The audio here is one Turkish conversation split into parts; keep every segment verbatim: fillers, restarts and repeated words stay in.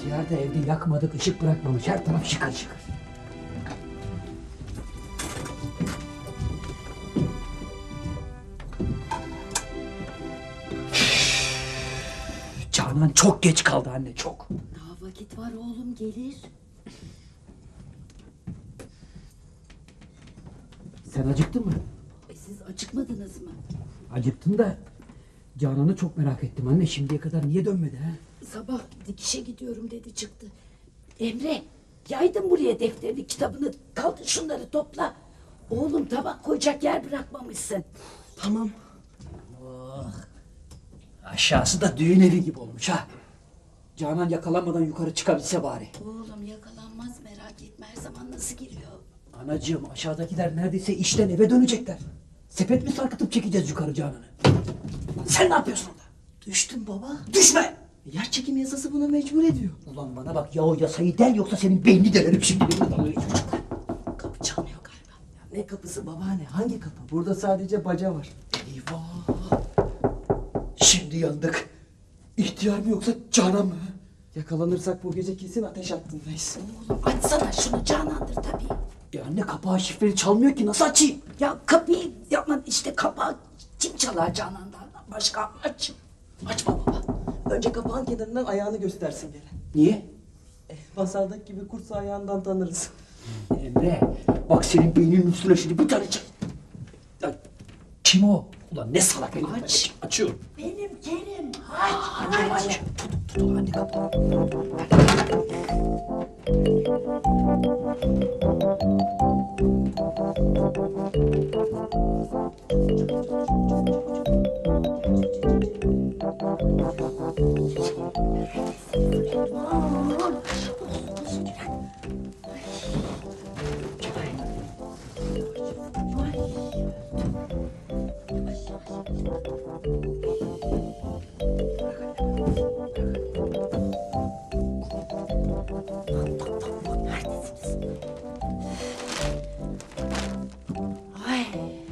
İhtiyar da evde yakmadık ışık bırakmamış. Her taraf şıkır şıkır. Canan çok geç kaldı anne, çok. Daha vakit var oğlum, gelir. Sen acıktın mı? E siz acıkmadınız mı? Acıktım da Canan'ı çok merak ettim anne. Şimdiye kadar niye dönmedi ha? Sabah dikişe gidiyorum dedi, çıktı. Emre, yaydın buraya defterini, kitabını. Kaldır şunları, topla. Oğlum, tabak koyacak yer bırakmamışsın. Tamam. Oh. Aşağısı da düğün evi gibi olmuş ha. Canan yakalanmadan yukarı çıkabilse bari. Oğlum yakalanmaz, merak etme, her zaman nasıl giriyor? Anacığım, aşağıdakiler neredeyse işten eve dönecekler. Sepet mi sarkıtıp çekeceğiz yukarı Canan'ı? Sen ne yapıyorsun orada? Düştüm baba. Düşme! Yer çekim yasası buna mecbur ediyor. Ulan bana bak ya, o yasayı del yoksa senin beynini delerim şimdi. Kapı çalmıyor galiba. Ya ne kapısı babaanne? Hangi kapı? Burada sadece baca var. Eyvah! Şimdi yandık. İhtiyar mı yoksa Canan mı? Yakalanırsak bu gece kesin ateş hattındayız. Oğlum açsana şunu, Canan'dır tabii. Ya anne, kapağı şifreli çalmıyor ki, nasıl açayım? Ya kapıyı yapma işte, kapağı kim çalar Canan'dan? Başka aç. Açma baba. Önce kapağın kenarından ayağını göstersin gene. Niye? Eh, masaldaki gibi kurtsa ayağından tanırız. Emre, bak senin beyninin üstüne şimdi bir tane çak. Ya, kim o? Ulan ne salak herif. Aç. Açıyorum. Benim Kerim. Aç. Anne, anne. Tut, tut, anne kapağı. Ay.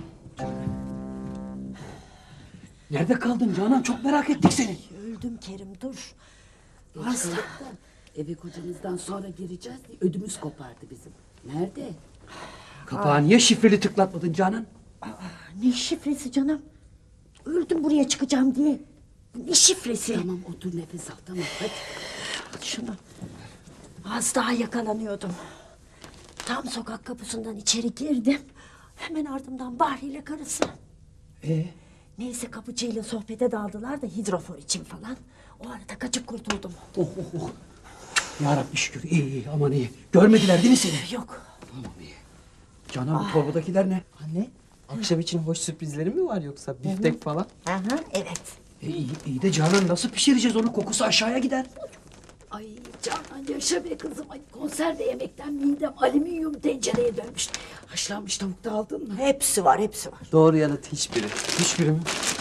Nerede kaldın Canan? Çok merak ettik seni. Öldüm Kerim, dur. Az da eve kocanızdan sonra gireceğiz diye ödümüz kopardı bizim. Nerede? Kapağı niye şifreli tıklatmadın Canan? Ne şifresi canım? Öldüm buraya çıkacağım diye. Ne şifresi? Tamam, otur, nefes al, tamam, hadi. Al şunu. Az daha yakalanıyordum. Tam sokak kapısından içeri girdim. Hemen ardımdan Bahri ile karısı. Ee? Neyse, kapıcıyla sohbete daldılar da hidrofor için falan. O arada kaçıp kurtuldum. Oh oh oh. Yarabbi şükür, iyi iyi, aman iyi. Görmediler değil mi seni? Yok. Tamam, iyi. Canan, bu torbadakiler ne? Anne, akşam için hoş sürprizlerin mi var yoksa? Biftek falan? Aha, evet. E, iyi, iyi de Canan, nasıl pişireceğiz onu? Kokusu aşağıya gider. Ay Canan, yaşa be kızım. Ay, konserve yemekten midem alüminyum tencereye dönmüş. Haşlanmış tavuk da aldın mı? Hepsi var, hepsi var. Doğru yanıt hiçbiri. Hiçbiri mi?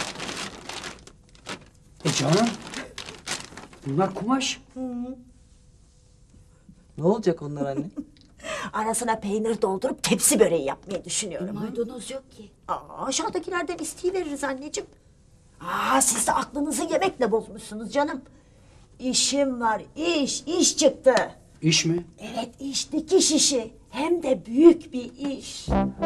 E Canan, bunlar kumaş. Ne olacak onlar anne? Arasına peynir doldurup tepsi böreği yapmayı düşünüyorum. Maydanoz yok ki. Aa, aşağıdakilerden isteyiveririz anneciğim. Aa, siz de aklınızı yemekle bozmuşsunuz canım. İşim var, iş, iş çıktı. İş mi? Evet, iş, dikiş işi. Hem de büyük bir iş.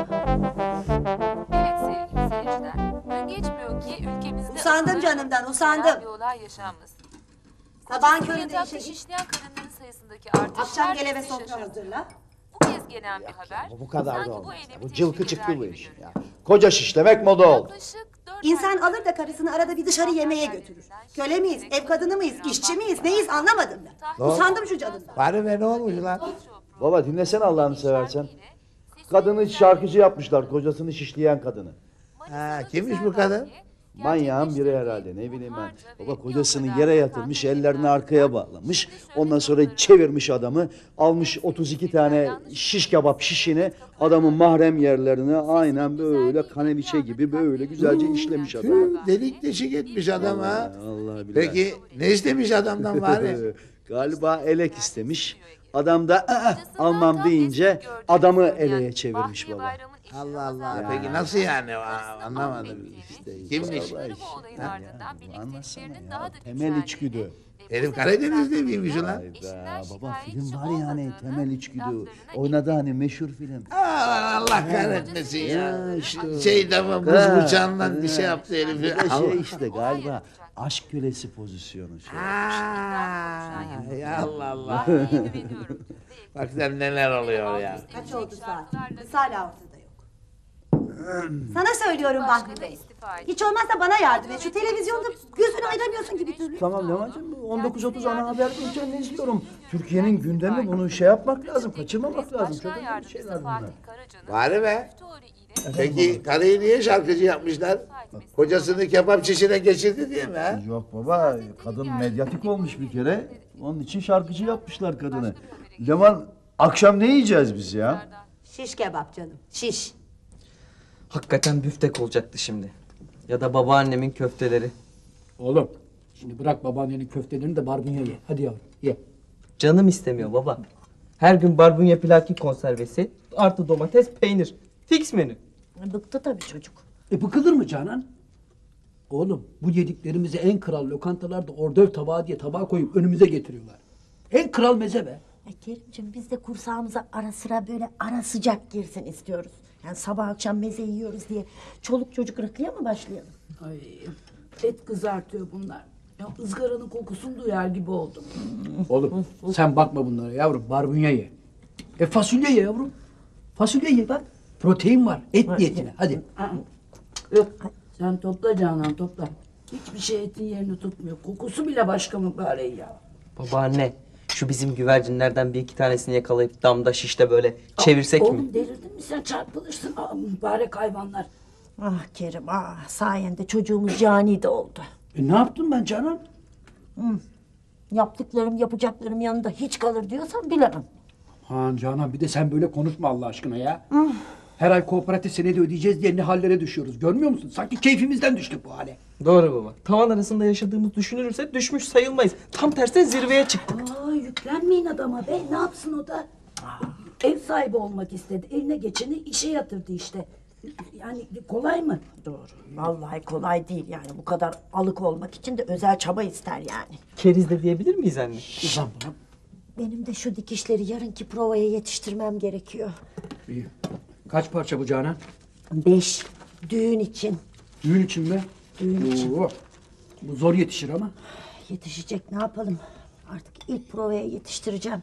Evet sevgili seyirciler, gün geçmiyor ki ülkemizde... Usandım acıları canımdan, ve usandım. bir olay yaşanmasın. Sabahın Kocasını köründe yatakta işe git. şişleyen kadınların sayısındaki artış Akşam herkesi gele ve sofra şaşırttı. hazırla. Bu kez gelen bir haber, Bu kadar sanki da bu olmaz. eylemi Bu teşvik cılkı çıktı eder bu gibi iş. görünüyor. Ya. Koca şişlemek moda oldu. Yaklaşık dört İnsan aydır alır da karısını arada bir dışarı yemeğe götürür. Köle miyiz, ev kadını mıyız, işçi miyiz, neyiz anlamadım ben. Usandım şu canımdan. Bari be, ne olmuş lan? Baba dinlesene Allah'ını seversen. Kadını şarkıcı yapmışlar, kocasını şişleyen kadını. Ha, kimmiş bu kadın? Manyağın biri herhalde, ne bileyim ben. Baba kocasını yere yatırmış, ellerini arkaya bağlamış. Ondan sonra çevirmiş adamı, almış otuz iki tane şiş kebap şişini adamın mahrem yerlerine aynen böyle kaneviçe gibi böyle güzelce işlemiş adamı. Delik deşik etmiş adam ha. Allah bilir. Peki ne istemiş adamdan bari? Galiba elek istemiş. Adam da "Aa, almam deyince adamı eleğe çevirmiş baba. Allah Allah. Peki nasıl yani? Aa, anlamadım. İşte, Kimmiş? Bu olayın ardından birlikte işlerinin daha da Temel içgüdü. Herif Karadeniz'de miymiş ulan? Hayda baba film var ya hani Temel içgüdü. Oynadı hani meşhur film. Aa, Allah kahretmesin ya. Ya işte. Şey tamam buz Ha, bıçağından bir şey yaptı Bu herifi. da şey Allah. işte galiba aşk kölesi pozisyonu şey. Aa, ya Allah Allah. Bahriye'ye güveniyorum. Bak sen neler oluyor ya. Kaç oldu saat? Kız hala ortada yok. Sana söylüyorum Bahri Başkanı Bey. istifa etti. Hiç olmazsa bana yardım et. Şu televizyonda gözünü ayıramıyorsun gibi türlü. Tamam Leman'cığım on dokuz otuz ana haber bültenini izliyorum. Türkiye'nin gündemi bunu şey yapmak lazım, kaçırmamak lazım. Çok Başkan önemli yardımcısı şeyler bunlar. Fatih Karaca'nın Bari be. Story ile Peki karıyı niye şarkıcı yapmışlar? Kocasını kebap çişine geçirdi diye mi ha? Yok baba, kadın medyatik olmuş bir kere. Onun için şarkıcı yapmışlar kadını. Leman, akşam ne yiyeceğiz biz ya? Şiş kebap canım. Şiş. Hakikaten büftek olacaktı şimdi. Ya da babaannemin köfteleri. Oğlum şimdi bırak babaannenin köftelerini de barbunya ye. Hadi yavrum ye. Canım istemiyor baba. Her gün barbunya plaki konservesi artı domates peynir. Fix menü. Bıktı tabii çocuk. E bıkılır mı Canan? Oğlum bu yediklerimizi en kral lokantalarda ordöv tabağı diye tabağa koyup önümüze getiriyorlar. En kral meze be. E Kerimciğim biz de kursağımıza ara sıra böyle ara sıcak girsin istiyoruz. Yani sabah akşam meze yiyoruz diye çoluk çocuk rakıya mı başlayalım? Ay, et kızartıyor bunlar. Ya ızgaranın kokusunu duyar gibi oldum. Oğlum sen bakma bunlara yavrum, barbunya ye. E fasulye ye yavrum. Fasulye ye bak. Protein var. Et niyetine. Hadi. Yok, sen topla Canan topla. Hiçbir şey etin yerini tutmuyor. Kokusu bile başka mübarek ya. Babaanne şu bizim güvercinlerden bir iki tanesini yakalayıp damda şişte böyle çevirsek mi? Oğlum delirdin mi sen, çarpılırsın. Aa, mübarek hayvanlar. Ah Kerim ah sayende çocuğumuz cani de oldu. E ne yaptım ben Canan? Yaptıklarım yapacaklarım yanında hiç kalır diyorsan bilemem. Han Canan bir de sen böyle konuşma Allah aşkına ya. Her ay kooperatif senedi ödeyeceğiz diye ne hallere düşüyoruz. Görmüyor musun? Sanki keyfimizden düştük bu hale. Doğru baba. Tavan arasında yaşadığımız düşünülürse düşmüş sayılmayız. Tam tersine zirveye çıktık. Aa, yüklenmeyin adama be. Ne yapsın o da? Ev sahibi olmak istedi. Eline geçeni işe yatırdı işte. Yani kolay mı? Doğru. Vallahi kolay değil yani bu kadar alık olmak için de özel çaba ister yani. Keriz de diyebilir miyiz anne? Ulan buna. Benim de şu dikişleri yarınki provaya yetiştirmem gerekiyor. İyi. Kaç parça bu Canan? Beş. Düğün için. Düğün için mi? Düğün için. Oo, bu zor yetişir ama. Yetişecek ne yapalım? Artık ilk provaya yetiştireceğim.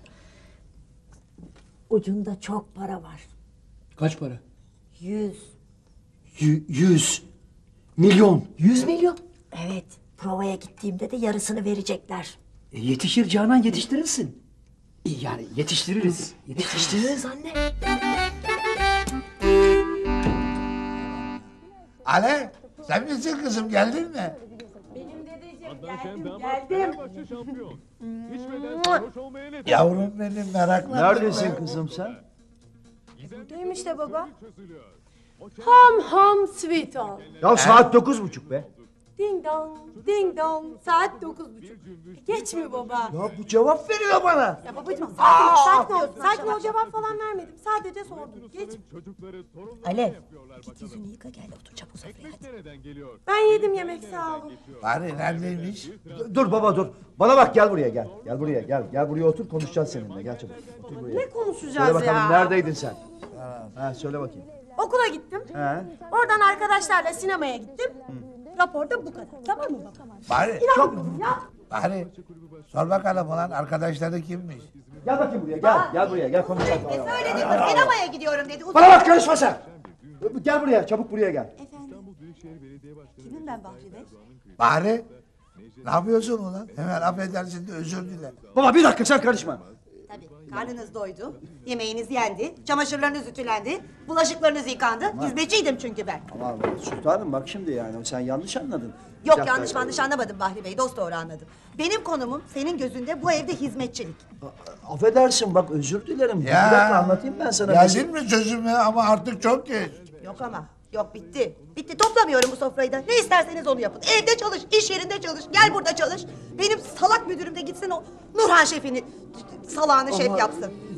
Ucunda çok para var. Kaç para? Yüz. Y- yüz. Milyon. Yüz milyon. Evet. Provaya gittiğimde de yarısını verecekler. E, yetişir Canan, yetiştirirsin. İyi yani yetiştiririz. Yetiştiririz anne. Ale sen misin kızım geldin mi? Yavrum benim meraklandım. Neredesin kızım sen? Buradayım işte baba. Ham ham sweet on. Ya saat dokuz buçuk be. Ding dong, ding dong. Saat dokuz buçuk. Geç mi baba? Ya bu cevap veriyor bana. Ya babacığım sakin ol, sakin ol. Sakin ol, cevap falan vermedim. Sadece sordum. Geç. Alev. Git yüzünü yıka gel otur çabuk sofraya hadi. Ben yedim yemek sağ olun. Bari neredeymiş? Dur baba dur. Bana bak gel buraya gel. Gel buraya gel. Gel buraya otur konuşacağız seninle. Gel çabuk. Otur buraya. Ne konuşacağız Söyle bakalım ya? neredeydin sen? Ha söyle bakayım. Okula gittim. He. Oradan arkadaşlarla sinemaya gittim. Raporda bu kadar. Tamam mı baba? Bari, İnanmıyorum ya. bari sor bakalım ulan arkadaşları kimmiş? Gel bakayım buraya gel. Gel buraya gel konuşalım. Ne söyledi kız? Sinemaya gidiyorum dedi. Bana bak karışma sen. Gel buraya çabuk buraya gel. Kimim ben Bahri Bey? Bari ne yapıyorsun ulan? Hemen affedersin de özür dile. Baba bir dakika sen karışma. Tabii. Karnınız doydu. Yemeğiniz yendi. Çamaşırlarınız ütülendi. Bulaşıklarınız yıkandı. Hizmetçiydim çünkü ben. Ama sultanım bak şimdi yani sen yanlış anladın. Bir Yok dakika. yanlış yanlış anlamadım Bahri Bey. Dost doğru anladım. Benim konumum senin gözünde bu evde hizmetçilik. Affedersin bak özür dilerim. Ya, Bir dakika anlatayım ben sana. Geldin mi sözüme ama artık çok geç. Yok ama. Yok bitti. Bitti. Toplamıyorum bu sofrayı da. Ne isterseniz onu yapın. Evde çalış, iş yerinde çalış. Gel burada çalış. Benim salak müdürüm de gitsin o Nurhan şefini salağını şef yapsın.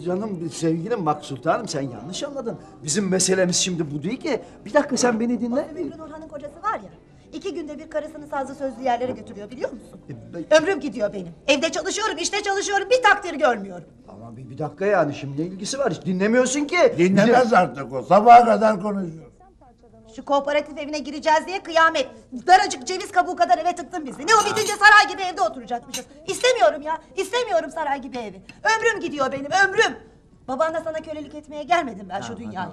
canım sevgilim bak sultanım sen yanlış anladın. Bizim meselemiz şimdi bu değil ki. Bir dakika sen beni dinle. Mükrün Orhan'ın kocası var ya. İki günde bir karısını sazlı sözlü yerlere götürüyor biliyor musun? E, ben- Ömrüm gidiyor benim. Evde çalışıyorum, işte çalışıyorum. Bir takdir görmüyorum. Ama bir, bir dakika yani şimdi ne ilgisi var hiç dinlemiyorsun ki. Dinlemez artık o. Sabaha kadar konuşuyor. Şu kooperatif evine gireceğiz diye kıyamet. Daracık ceviz kabuğu kadar eve tıktın bizi. Ne o bitince saray gibi evde oturacakmışız. İstemiyorum ya. İstemiyorum saray gibi evi. Ömrüm gidiyor benim ömrüm. Babanla sana kölelik etmeye gelmedim ben şu dünyaya.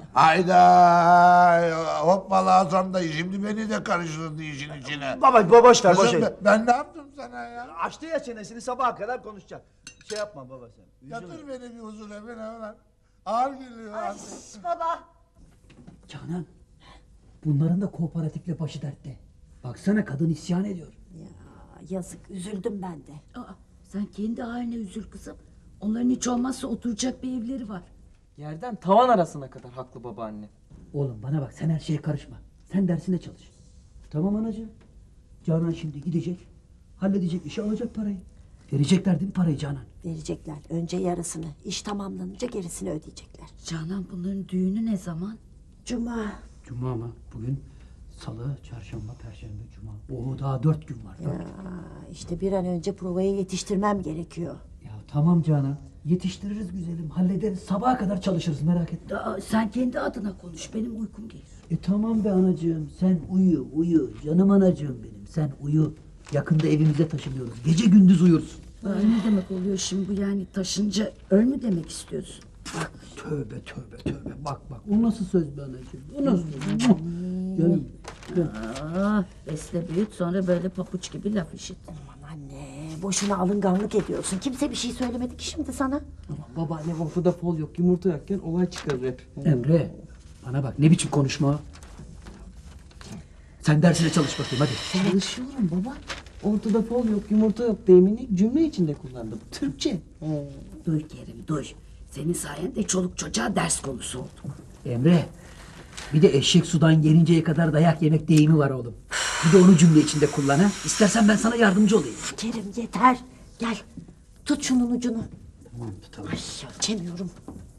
Hayda hoppala Hasan dayı şimdi beni de karıştırdı işin içine. Baba baba boş ver boş Kızım ver. ben, ben ne yaptım sana ya? Açtı ya çenesini sabaha kadar konuşacak. Şey yapma baba sen. Üzülme. Yatır beni bir huzur evine lan. Ağır geliyor Ay artık. baba. Canan, bunların da kooperatifle başı dertte. Baksana kadın isyan ediyor. Ya yazık üzüldüm ben de. Aa, sen kendi haline üzül kızım. Onların hiç olmazsa oturacak bir evleri var. Yerden tavan arasına kadar haklı babaanne. Oğlum bana bak sen her şeye karışma. Sen dersine çalış. Tamam anacığım. Canan şimdi gidecek. Halledecek işi alacak parayı. Verecekler değil mi parayı Canan? Verecekler önce yarısını. İş tamamlanınca gerisini ödeyecekler. Canan bunların düğünü ne zaman? Cuma. Cuma mı? Bugün salı, çarşamba, perşembe, cuma. Oo daha dört gün var. Dört. Aa, işte bir an önce provayı yetiştirmem gerekiyor. Ya tamam Canan. Yetiştiririz güzelim. Hallederiz. Sabaha kadar çalışırız merak etme. Aa, sen kendi adına konuş. Benim uykum gelir. E tamam be anacığım. Sen uyu uyu. Canım anacığım benim. Sen uyu. Yakında evimize taşınıyoruz. Gece gündüz uyursun. Aa, ne demek oluyor şimdi bu yani taşınca öl mü demek istiyorsun? Bak tövbe tövbe tövbe. Bak bak. O nasıl söz be anacığım? O nasıl söz? Canım. Aa, besle büyüt sonra böyle papuç gibi laf işit. Aman anne boşuna alınganlık ediyorsun. Kimse bir şey söylemedi ki şimdi sana. Babaanne ortada fol yok yumurta yokken olay çıkarır hep. Emre. Bana bak ne biçim konuşma o? Sen dersine çalış bakayım hadi. Çalışıyorum baba. Ortada fol yok yumurta yok deyimini cümle içinde kullandım. Türkçe. Duy Kerim duy. Senin sayende çoluk çocuğa ders konusu oldu. Emre. Bir de eşek sudan gelinceye kadar dayak yemek deyimi var oğlum. Bir de onu cümle içinde kullan ha. İstersen ben sana yardımcı olayım. Kerim yeter. Gel tut şunun ucunu. Tamam tutalım. Ay ölçemiyorum.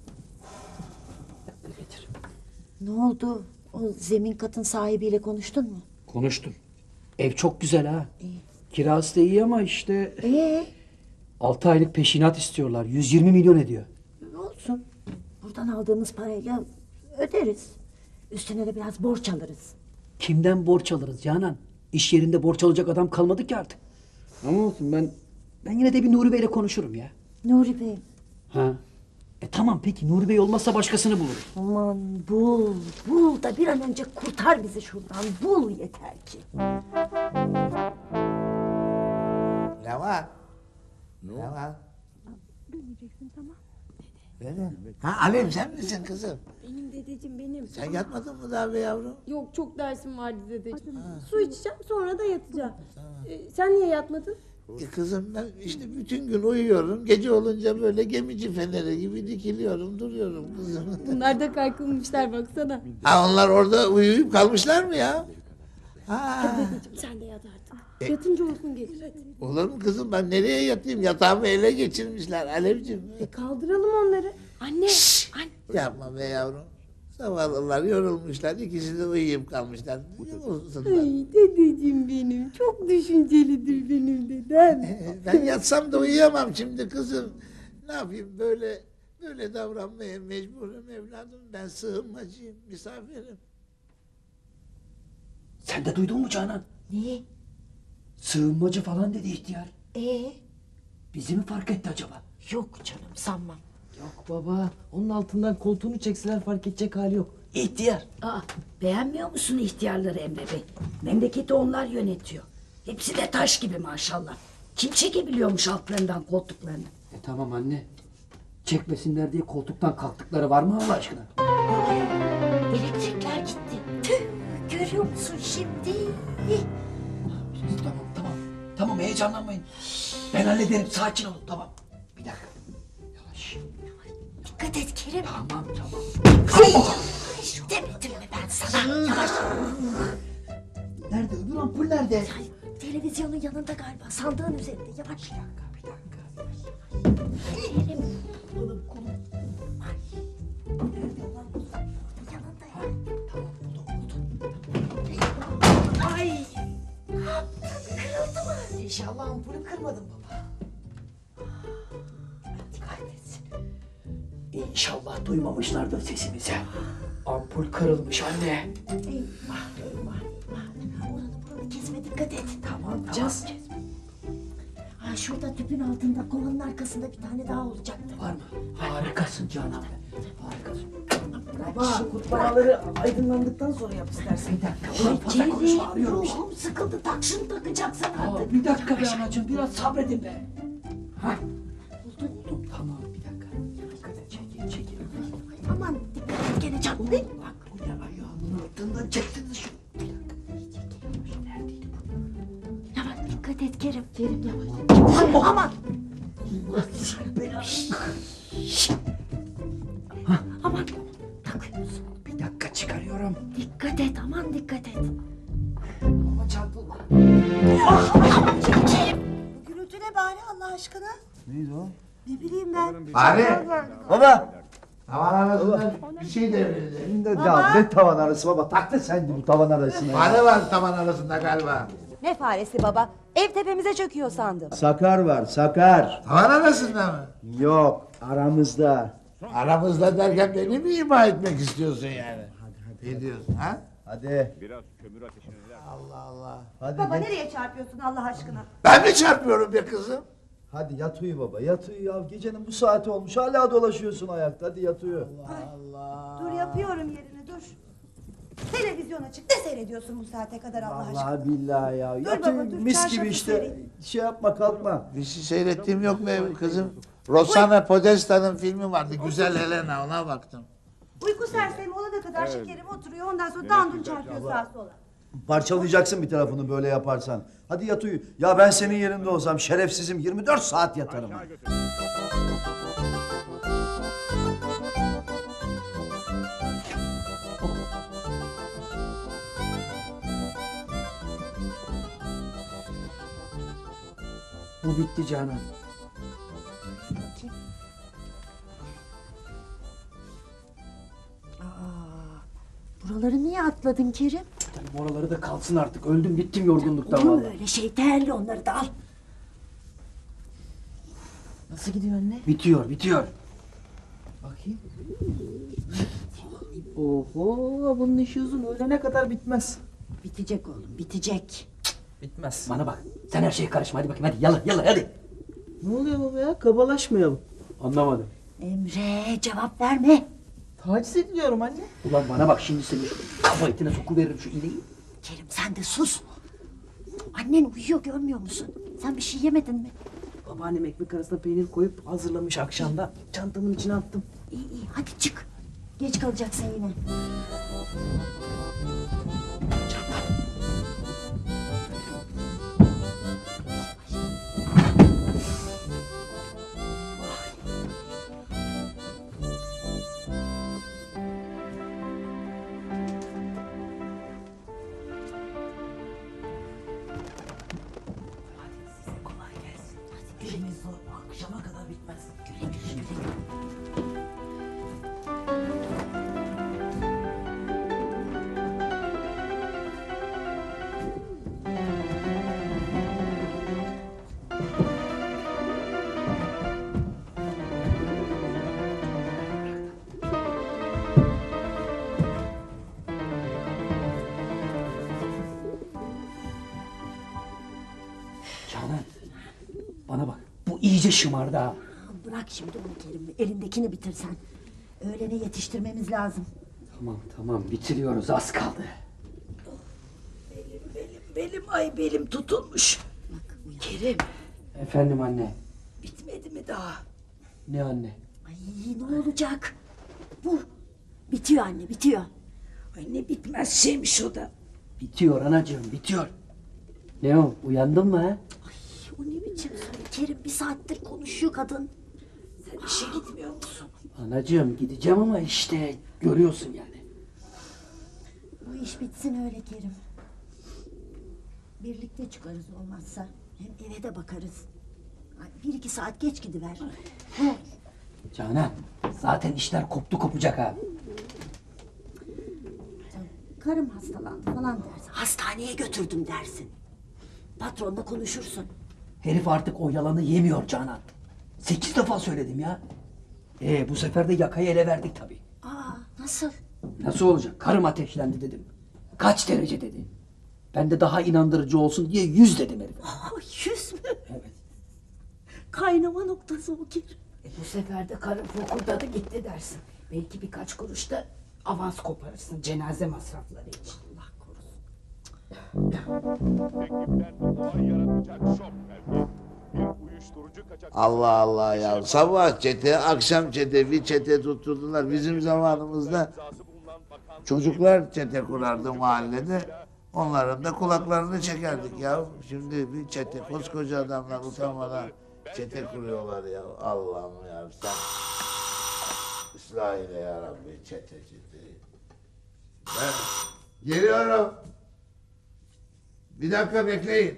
Ne oldu? O zemin katın sahibiyle konuştun mu? Konuştum. Ev çok güzel ha. Kirası da iyi ama işte Ee, altı aylık peşinat istiyorlar. yüz yirmi milyon ediyor. ne olsun? Buradan aldığımız parayla öderiz. Üstüne de biraz borç alırız. Kimden borç alırız Canan? İş yerinde borç alacak adam kalmadı ki artık. Ama olsun ben ben yine de bir Nuri Bey'le konuşurum ya. Nuri Bey. Ha. E tamam peki Nuri Bey olmazsa başkasını buluruz. Aman bul, bul da bir an önce kurtar bizi şuradan. Bul yeter ki. Ne var? Ne var? Döneceksin tamam. Benim. Ha Alev sen misin kızım? Benim dedeciğim benim. Sen yatmadın mı daha be yavrum? Yok çok dersim vardı dedeciğim. Su içeceğim sonra da yatacağım. Ee, sen niye yatmadın? E kızım ben işte bütün gün uyuyorum. Gece olunca böyle gemici feneri gibi dikiliyorum, duruyorum kızım. Bunlar da kalkınmışlar baksana. Ha onlar orada uyuyup kalmışlar mı ya? Ha. Dedeciğim sen de yat artık. Yatınca uykun gelir hadi. Olur mu kızım ben nereye yatayım? Yatağımı ele geçirmişler Alevciğim. E, kaldıralım onları. Anne. Anne. Yapma be yavrum. Zavallılar yorulmuşlar. İkisi de uyuyup kalmışlar. Uyusunlar. Ay dedeciğim benim. Çok düşüncelidir benim dedem. Ben yatsam da uyuyamam şimdi kızım. Ne yapayım böyle böyle davranmaya mecburum evladım. Ben sığınmacıyım, misafirim. Sen de duydun mu Canan? Ne? Sığınmacı falan dedi ihtiyar. Ee? Bizi mi fark etti acaba? Yok canım sanmam. Yok baba onun altından koltuğunu çekseler fark edecek hali yok. İhtiyar. Aa, beğenmiyor musun ihtiyarları Emre Bey? Memleketi onlar yönetiyor. Hepsi de taş gibi maşallah. Kim çekebiliyormuş altlarından koltuklarını? E tamam anne. Çekmesinler diye koltuktan kalktıkları var mı Allah aşkına? Elektrikler gitti. Tüh, görüyor musun şimdi? Tamam tamam. Tamam heyecanlanmayın. Ben hallederim sakin olun tamam. Bir dakika. Yavaş. Dikkat et Kerim. Tamam tamam. Ay, yavaş demedim mi ben sana? Yavaş. Nerede öbür ampul nerede? Ay, televizyonun yanında galiba. Sandığın üzerinde. Yavaş. Bir dakika bir dakika. Kerim. kolum kolum. Ay. Nerede lan bu? Yanında ya. Tamam buldum buldum. Ay. Ne yaptın? Kırıldı mı? İnşallah ampulü kırmadın baba. Kahretsin. İnşallah duymamışlardır sesimizi. Ampul kırılmış anne. Eyvah eyvah eyvah. Oranı buranı kesme, dikkat et. Tamam Yapacağız. tamam. Ha, şurada tüpün altında, kovanın arkasında bir tane daha olacaktı. Var mı? Harikasın Canan be. Harikasın. Baba, Kutbaları aydınlandıktan sonra yap istersen. Bir dakika. Ulan fazla konuşma arıyorum işte. ruhum sıkıldı, tak şunu takacaksın Aa, artık. bir dakika be anacığım biraz sabredin be. Ha? Buldun. Buldum tamam bir dakika. Dikkat et çekil çekil. Aman dikkat et, gene çarpmayın. Bak bu ne ayağımın altından çektiniz şu. Bir dakika. Neredeydi bu? Yavaş dikkat et Kerim. Kerim yavaş. Ay, aman. Aman takıyorsun. Bir dakika çıkarıyorum. Dikkat et, aman dikkat et. Ama çarpılma. Bu gürültü ne bari Allah aşkına? Neydi o? Ne bileyim ben. Abi. Baba. Tavan arasında bir şey devrildi. Ne, ya, ne tavan arası baba? Taktın sen bu tavan arasına. Fare var tavan arasında galiba. Ne faresi baba? Ev tepemize çöküyor sandım. Sakar var, sakar. Tavan arasında mı? Yok, aramızda. Aramızda derken beni mi ima etmek istiyorsun yani? Ne diyorsun ha? Hadi, Allah Allah. hadi Baba git. nereye çarpıyorsun Allah aşkına? Ben mi çarpıyorum be kızım? Hadi yat uyu baba, yat uyu ya. Gecenin bu saati olmuş, hala dolaşıyorsun ayakta. Hadi yat uyu. Dur yapıyorum yerini dur. Televizyon açık. Ne seyrediyorsun bu saate kadar Allah aşkına? Vallahi billahi ya. Dur Yat baba, uyu, dur, mis çarşafı gibi işte. sereyim. Şey yapma, kalkma. Bir şey seyrettiğim yok mu kızım? Rossana Podesta'nın filmi vardı. Güzel Helena, ona baktım. Uyku sersemi olana kadar şekerim oturuyor. Ondan sonra dandun çarpıyor sağa sola. Parçalayacaksın bir tarafını böyle yaparsan. Hadi yat uyu. Ya ben senin yerinde olsam şerefsizim yirmi dört saat yatarım. Bu bitti Canan. Buraları niye atladın Kerim? Canım oraları da kalsın artık. Öldüm bittim yorgunluktan Olur mu vallahi. öyle şey? Değerli, onları da al. Nasıl gidiyor anne? Bitiyor, bitiyor. Bakayım. Oho, bunun işi uzun. Öğlene kadar bitmez. Bitecek oğlum, bitecek. Bitmez. Bana bak. Sen her şeye karışma. Hadi bakayım hadi. Yala yala hadi. Ne oluyor baba ya? Kabalaşmayalım. Anlamadım. Emre, cevap verme. Taciz ediliyorum anne. Ulan bana bak şimdi seni şu kafa etine sokuveririm şu iğneyi. Kerim sen de sus. Annen uyuyor, görmüyor musun? Sen bir şey yemedin mi? Babaannem ekmek arasına peynir koyup hazırlamış akşamda. Çantamın içine attım. İyi iyi, hadi çık. Geç kalacaksın yine. Size kolay gelsin. Hadi işiniz zor. Akşama kadar bitmez. Güle güle. Canan. Bana bak. Bu iyice şımardı ha. Bırak şimdi onu Kerim. Elindekini bitirsen. Öğlene yetiştirmemiz lazım. Tamam tamam bitiriyoruz az kaldı. Belim belim belim ay belim tutulmuş. Kerim Efendim anne. bitmedi mi daha? Ne anne? Ay ne olacak? Bu. Bitiyor anne, bitiyor. Ay ne bitmez şeymiş o da. Bitiyor anacığım bitiyor. Ne o uyandın mı ha? Ay, o ne biçim söyle Kerim? Bir saattir konuşuyor kadın. Sen işe gitmiyor musun? Anacığım gideceğim ama işte görüyorsun yani. Bu iş bitsin öyle Kerim. Birlikte çıkarız olmazsa. Hem eve de bakarız. Ay, bir iki saat geç gidiver. Ne olur. Canan zaten işler koptu kopacak ha. Karım hastalandı falan dersin. Hastaneye götürdüm dersin. Patronla konuşursun. Herif artık o yalanı yemiyor Canan. Sekiz defa söyledim ya. Ee, bu sefer de yakayı ele verdik tabii. Aa, nasıl? Nasıl olacak? Karım ateşlendi dedim. Kaç derece dedi. Ben de daha inandırıcı olsun diye yüz dedim herife. Aa, yüz mü? Evet. Kaynama noktası o Kerim. E bu sefer de karın fokurdadı gitti dersin. Belki birkaç kuruş da avans koparırsın cenaze masrafları için. Allah korusun. Ekipler olay yaratacak şok verdi. Bir uyuşturucu kaçak... Allah Allah ya. Sabah çete, akşam çete, bir çete tutturdular. Bizim zamanımızda çocuklar çete kurardı mahallede. Onların da kulaklarını çekerdik ya. Şimdi bir çete, koskoca adamlar utanmadan çete kuruyorlar ya. Allah'ım ya sen. Islah eyle ya Rabbi çete çete. Ben geliyorum. Bir dakika bekleyin.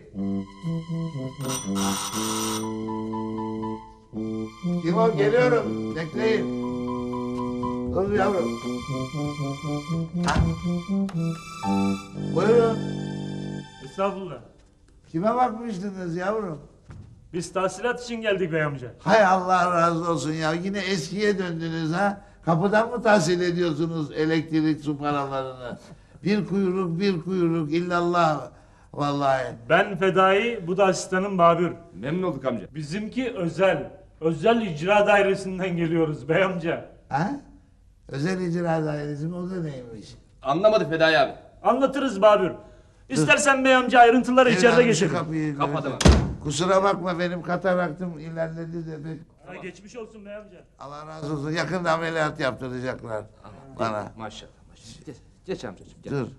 Kim o? Geliyorum. Bekleyin. Dur yavrum. Ha? Buyurun. Estağfurullah. Kime bakmıştınız yavrum? Biz tahsilat için geldik bey amca. Hay Allah razı olsun ya. Yine eskiye döndünüz ha. Kapıdan mı tahsil ediyorsunuz elektrik su paralarını? Bir kuyruk bir kuyruk illallah. Vallahi. Ben fedai, bu da asistanım Babür. Memnun olduk amca. Bizimki özel. Özel icra dairesinden geliyoruz bey amca. Ha? Özel icra dairesi mi? O da neymiş? Anlamadı Fedai abi. Anlatırız Babür. İstersen bey amca ayrıntıları içeride Evladım, şu geçelim. kapıyı Kapadım. görelim. Kusura bakma benim kataraktım ilerledi de pek. Ha, geçmiş olsun bey amca. Allah razı olsun. Yakında ameliyat yaptıracaklar bana. Maşallah maşallah. Geç, geç amcacığım. Gel. Dur.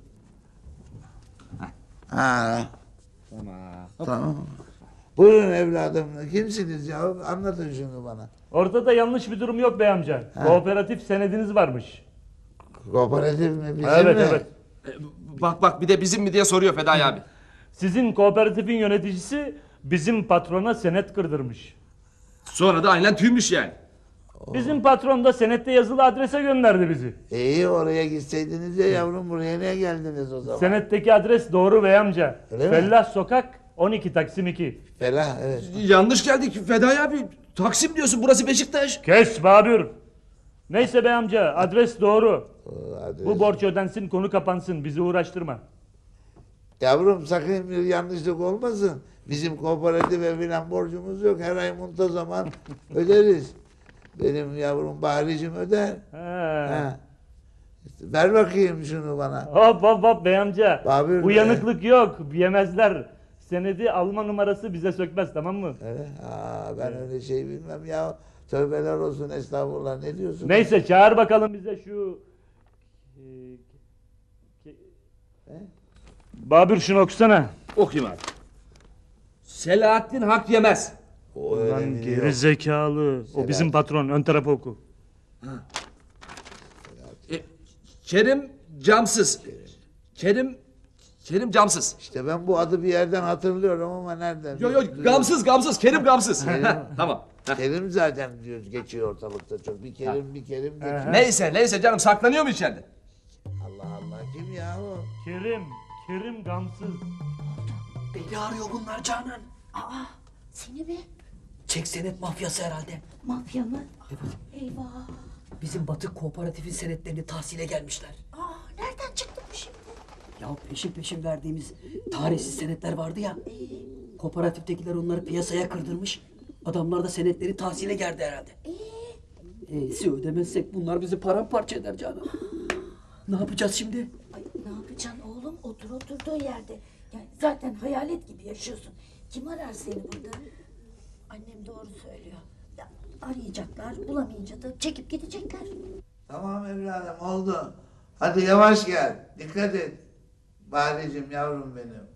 Ha. Tamam. Tamam. Buyurun evladım. Kimsiniz ya? Anlatın şunu bana. Ortada yanlış bir durum yok bey amca. Kooperatif senediniz varmış. Kooperatif mi? Bizim evet mi? evet. E, bak bak bir de bizim mi diye soruyor Fedai abi. Sizin kooperatifin yöneticisi bizim patrona senet kırdırmış. Sonra da aynen tüymüş yani. Bizim patron da senette yazılı adrese gönderdi bizi. İyi oraya gitseydiniz ya yavrum, buraya niye geldiniz o zaman? Senetteki adres doğru bey amca. Öyle mi? Fellah Sokak on iki Taksim iki. Felah evet. Yanlış geldik Fedai abi. Taksim diyorsun, burası Beşiktaş. Kes Babür. Neyse bey amca, adres doğru. O adres. Bu borç ödensin, konu kapansın, bizi uğraştırma. Yavrum sakın bir yanlışlık olmasın. Bizim kooperatife filan borcumuz yok. Her ay muntazaman öderiz. Benim yavrum Bahricim öder. He. Ha. İşte ver bakayım şunu bana. Hop hop hop bey amca. Babür be. Uyanıklık yok, yemezler. Senedi alma numarası bize sökmez, tamam mı? Evet. Aa, ben öyle şey bilmem ya. Tövbeler olsun, estağfurullah, ne diyorsun? Neyse çağır bakalım bize şu... Ee, ke- He? Babür şunu okusana. Okuyayım abi. Selahattin hak yemez. O öyle Lan biliyor. geri zekalı. O bizim patron, ön tarafı oku. E, Kerim camsız. Kerim Kerim camsız. İşte ben bu adı bir yerden hatırlıyorum ama nereden? Yo yo gamsız gamsız. Kerim gamsız. Tamam. Heh. Kerim zaten diyor geçiyor ortalıkta çok. Bir Kerim bir Kerim geçiyor. Neyse neyse canım, saklanıyor mu içeride? Allah Allah, kim ya o? Kerim, Kerim gamsız. Beni arıyor bunlar Canan. Aa, seni mi? Çek senet mafyası herhalde. Mafya mı? Evet. Eyvah. Bizim Batık Kooperatif'in senetlerini tahsile gelmişler. Aa, nereden çıktı bu şimdi? Ya peşin peşin verdiğimiz tarihsiz senetler vardı ya. Kooperatiftekiler onları piyasaya kırdırmış. Adamlar da senetleri tahsile geldi herhalde. Eee ödemezsek bunlar bizi paramparça eder Canan. Ne yapacağız şimdi? Ay, ne yapacaksın oğlum? Otur oturduğun yerde. Yani zaten hayalet gibi yaşıyorsun. Kim arar seni burada? Annem doğru söylüyor. Ya, arayacaklar, bulamayınca da çekip gidecekler. Tamam evladım, oldu. Hadi yavaş gel. Dikkat et. Bahricim yavrum benim.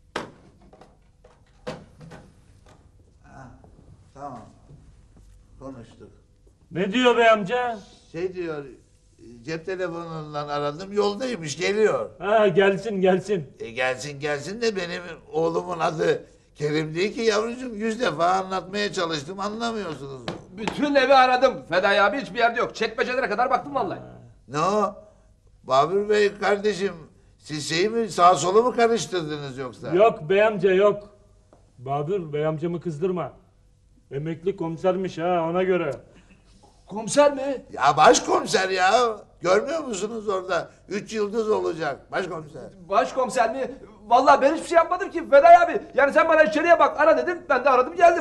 Ha, tamam. Konuştuk. Ne diyor bey amca? Şey diyor, cep telefonundan aradım, yoldaymış, geliyor. Ha gelsin gelsin. E gelsin gelsin de benim oğlumun adı Kerim değil ki yavrucuğum. Yüz defa anlatmaya çalıştım, anlamıyorsunuz. Bütün evi aradım Fedai abi, hiçbir yerde yok. Çekmecelere kadar baktım vallahi. Ne o? Babür Bey kardeşim, siz şeyi mi sağ solu mu karıştırdınız yoksa? Yok bey amca yok. Babür bey amcamı kızdırma. Emekli komisermiş ha, ona göre. Komiser mi? Ya başkomiser ya. Görmüyor musunuz orada? Üç yıldız olacak başkomiser. Başkomiser mi? Vallahi ben hiçbir şey yapmadım ki Fedai abi. Yani sen bana içeriye bak, ara dedim, ben de aradım geldim.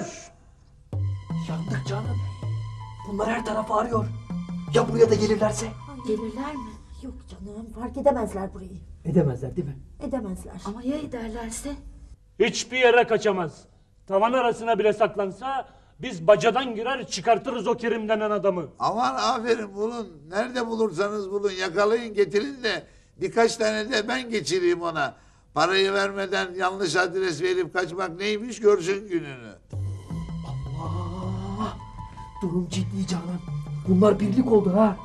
Yandık canım. Bunlar her tarafı arıyor. Ya buraya da gelirlerse? Gelirler mi? Yok canım, fark edemezler burayı. Edemezler değil mi? Edemezler. Ama ya ederlerse? Hiçbir yere kaçamaz. Tavan arasına bile saklansa biz bacadan girer çıkartırız o Kerim denen adamı. Aman aferin bulun. Nerede bulursanız bulun. Yakalayın getirin de birkaç tane de ben geçireyim ona. Parayı vermeden yanlış adres verip kaçmak neymiş görsün gününü. Allah! Durum ciddi Canan. Bunlar birlik oldu ha.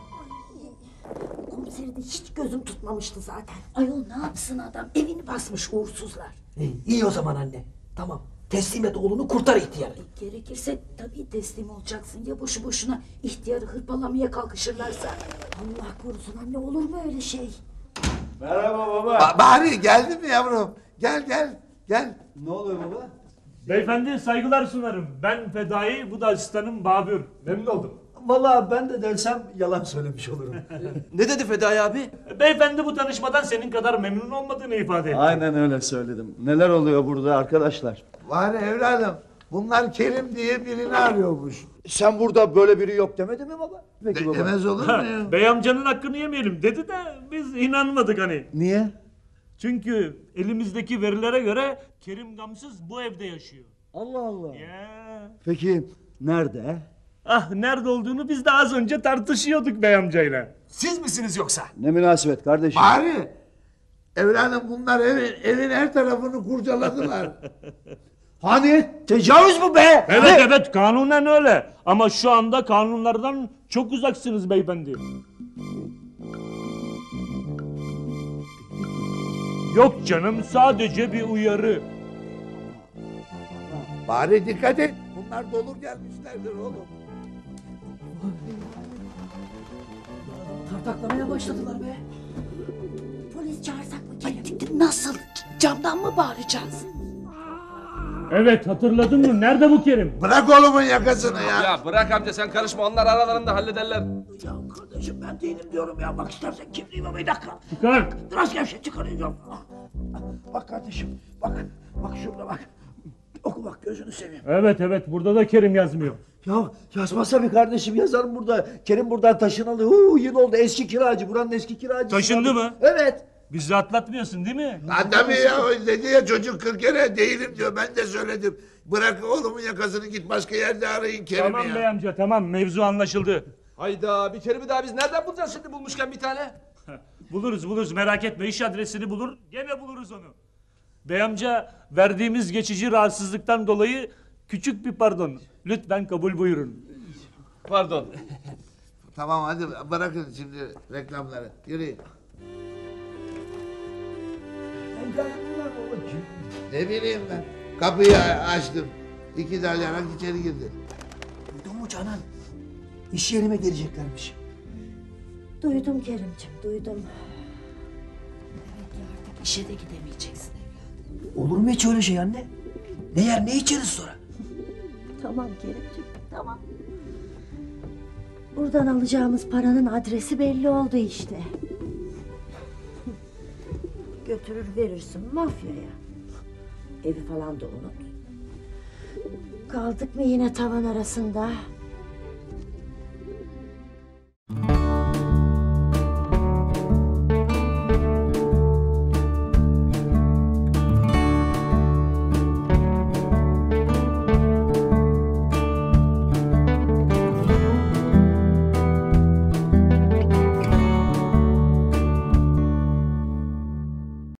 Komiseri de hiç gözüm tutmamıştı zaten. Ayol ne yapsın adam? Evini basmış uğursuzlar. İyi, iyi o zaman anne. Tamam. Teslim et oğlunu, kurtar ihtiyarı. E, gerekirse tabii teslim olacaksın. Ya boşu boşuna ihtiyarı hırpalamaya kalkışırlarsa. Allah korusun anne, olur mu öyle şey? Merhaba baba. Ba- Bahri geldin mi yavrum? Gel gel gel. Ne oluyor baba? Beyefendi saygılar sunarım. Ben Fedai, bu da asistanım Babür. Memnun oldum. Vallahi ben de dersem yalan söylemiş olurum. Ne dedi Fedai abi? Beyefendi bu tanışmadan senin kadar memnun olmadığını ifade etti. Aynen öyle söyledim. Neler oluyor burada arkadaşlar? Bahri evladım bunlar Kerim diye birini arıyormuş. Sen burada böyle biri yok demedi mi baba? Peki De- baba. demez olur mu ya? Bey amcanın hakkını yemeyelim dedi de biz inanmadık hani. Niye? Çünkü elimizdeki verilere göre Kerim Gamsız bu evde yaşıyor. Allah Allah. Ya. Peki nerede? Ah nerede olduğunu biz de az önce tartışıyorduk bey amcayla. Siz misiniz yoksa? Ne münasebet kardeşim. Bahri evladım bunlar evin, evin her tarafını kurcaladılar. Hani tecavüz bu be? Evet evet kanunen öyle. Ama şu anda kanunlardan çok uzaksınız beyefendi. Yok canım sadece bir uyarı. Bahri dikkat et. Bunlar dolur gelmişlerdir oğlum. Tartaklamaya başladılar be. Polis çağırsak mı Kerim? Nasıl? Camdan mı bağıracağız? Evet hatırladın mı? Nerede bu Kerim? Bırak oğlumun yakasını ya. Ya bırak amca sen karışma, onlar aralarında hallederler. Ya kardeşim ben değilim diyorum ya. Bak istersen kimliğime bir dakika. Çıkar. Biraz gevşek çıkaracağım. Bak kardeşim bak. Bak şurada bak. Oku bak gözünü seveyim. Evet evet burada da Kerim yazmıyor. Ya yazmasa bir kardeşim yazarım burada. Kerim buradan taşınalı. Huu, yıl oldu eski kiracı. Buranın eski kiracısı. Taşındı mı? Evet. Bizi atlatmıyorsun değil mi? Ha tabii ya dedi ya çocuk kırk kere değilim diyor. Ben de söyledim. Bırak oğlumun yakasını git başka yerde arayın Kerim'i Tamam ya. bey amca tamam mevzu anlaşıldı. Hayda, bir Kerim'i daha biz nereden bulacağız şimdi bulmuşken bir tane? Buluruz buluruz merak etme iş adresini bulur gene buluruz onu. Bey amca verdiğimiz geçici rahatsızlıktan dolayı küçük bir pardon. Lütfen kabul buyurun. Pardon. Tamam hadi bırakın şimdi reklamları. Yürüyün. Ne bileyim ben. Kapıyı açtım. İki dalyarak içeri girdi. Duydun mu Canan? İş yerime geleceklermiş. Duydum Kerimciğim, duydum. Demek ki artık işe de gidemeyeceksin evladım. Olur mu hiç öyle şey anne? Ne yer ne içeriz sonra? Tamam Kerimciğim, tamam. Buradan alacağımız paranın adresi belli oldu işte. Götürür verirsin mafyaya. Evi falan da unut. Kaldık mı yine tavan arasında?